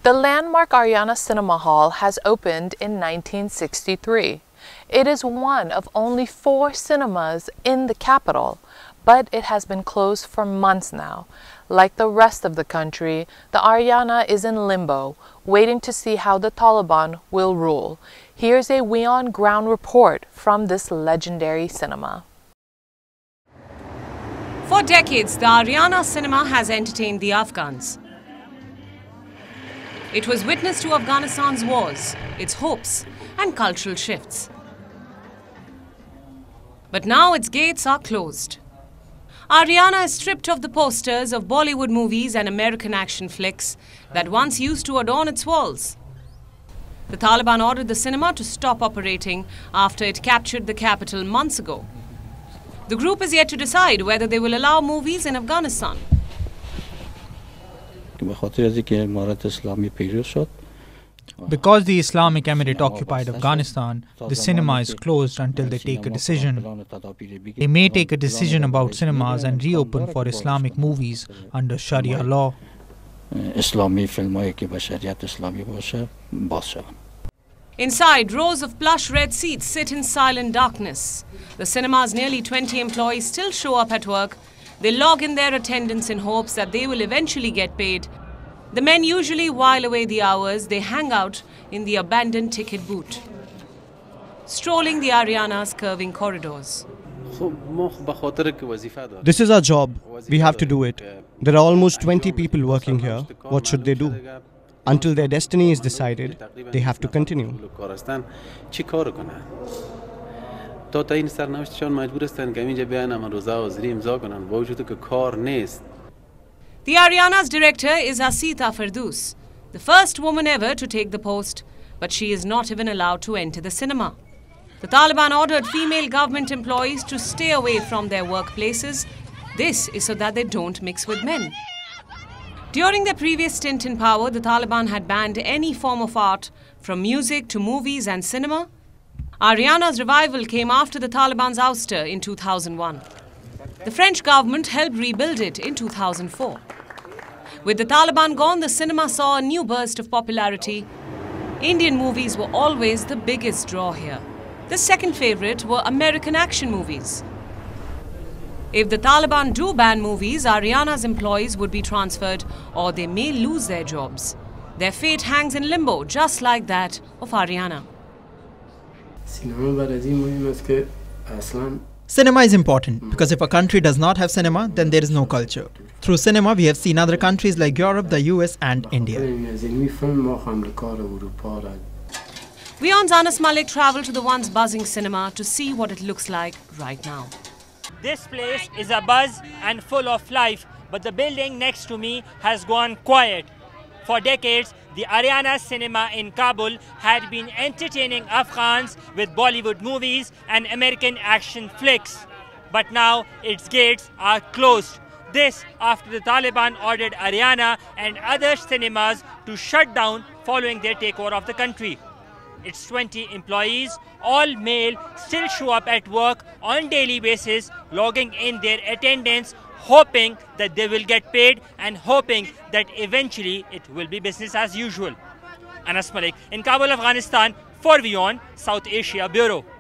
The landmark Ariana Cinema Hall has opened in 1963. It is one of only 4 cinemas in the capital, but it has been closed for months now. Like the rest of the country, the Ariana is in limbo, waiting to see how the Taliban will rule. Here's a WION ground report from this legendary cinema. For decades, the Ariana Cinema has entertained the Afghans. It was witness to Afghanistan's wars, its hopes and cultural shifts. But now its gates are closed. Ariana is stripped of the posters of Bollywood movies and American action flicks that once used to adorn its walls. The Taliban ordered the cinema to stop operating after it captured the capital months ago. The group is yet to decide whether they will allow movies in Afghanistan. Because the Islamic Emirate occupied Afghanistan, the cinema is closed until they take a decision. They may take a decision about cinemas and reopen for Islamic movies under Sharia law. Inside, rows of plush red seats sit in silent darkness. The cinema's nearly 20 employees still show up at work. They log in their attendance in hopes that they will eventually get paid. The men usually while away the hours. They hang out in the abandoned ticket booth, strolling the Ariana's curving corridors. This is our job. We have to do it. There are almost 20 people working here. What should they do? Until their destiny is decided, they have to continue. The Ariana's director is Asita Firdaus, the first woman ever to take the post, but she is not even allowed to enter the cinema. The Taliban ordered female government employees to stay away from their workplaces. This is so that they don't mix with men. During their previous stint in power, the Taliban had banned any form of art, from music to movies and cinema. Ariana's revival came after the Taliban's ouster in 2001. The French government helped rebuild it in 2004. With the Taliban gone, the cinema saw a new burst of popularity. Indian movies were always the biggest draw here. The second favorite were American action movies. If the Taliban do ban movies, Ariana's employees would be transferred or they may lose their jobs. Their fate hangs in limbo, just like that of Ariana. Cinema is important because if a country does not have cinema, then there is no culture. Through cinema, we have seen other countries like Europe, the US and India. WION's Anas Malik traveled to the once buzzing cinema to see what it looks like right now. This place is a buzz and full of life, but the building next to me has gone quiet. For decades, the Ariana Cinema in Kabul had been entertaining Afghans with Bollywood movies and American action flicks. But now its gates are closed. This after the Taliban ordered Ariana and other cinemas to shut down following their takeover of the country. Its 20 employees, all male, still show up at work on daily basis, logging in their attendance, hoping that they will get paid and hoping that eventually it will be business as usual. Anas Malik in Kabul, Afghanistan for WION, South Asia Bureau.